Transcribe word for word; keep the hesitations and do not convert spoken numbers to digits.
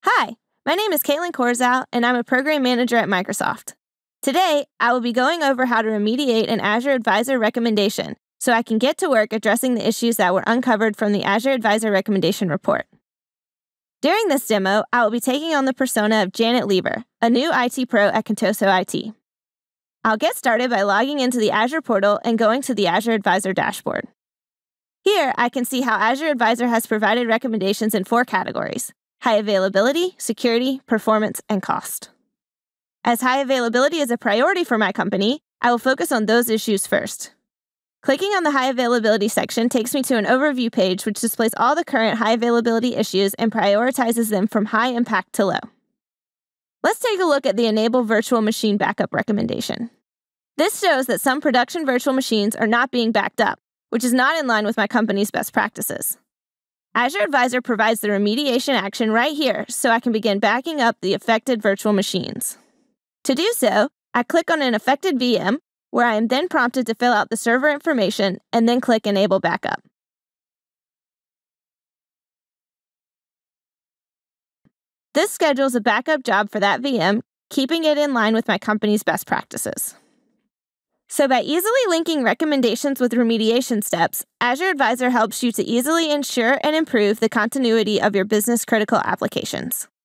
Hi, my name is Caitlin Corzow, and I'm a program manager at Microsoft. Today, I will be going over how to remediate an Azure Advisor recommendation so I can get to work addressing the issues that were uncovered from the Azure Advisor recommendation report. During this demo, I will be taking on the persona of Janet Lieber, a new I T pro at Contoso I T. I'll get started by logging into the Azure portal and going to the Azure Advisor dashboard. Here, I can see how Azure Advisor has provided recommendations in four categories: high availability, security, performance, and cost. As high availability is a priority for my company, I will focus on those issues first. Clicking on the high availability section takes me to an overview page which displays all the current high availability issues and prioritizes them from high impact to low. Let's take a look at the Enable Virtual Machine Backup recommendation. This shows that some production virtual machines are not being backed up, which is not in line with my company's best practices. Azure Advisor provides the remediation action right here so I can begin backing up the affected virtual machines. To do so, I click on an affected V M, where I am then prompted to fill out the server information and then click Enable Backup. This schedules a backup job for that V M, keeping it in line with my company's best practices. So by easily linking recommendations with remediation steps, Azure Advisor helps you to easily ensure and improve the continuity of your business-critical applications.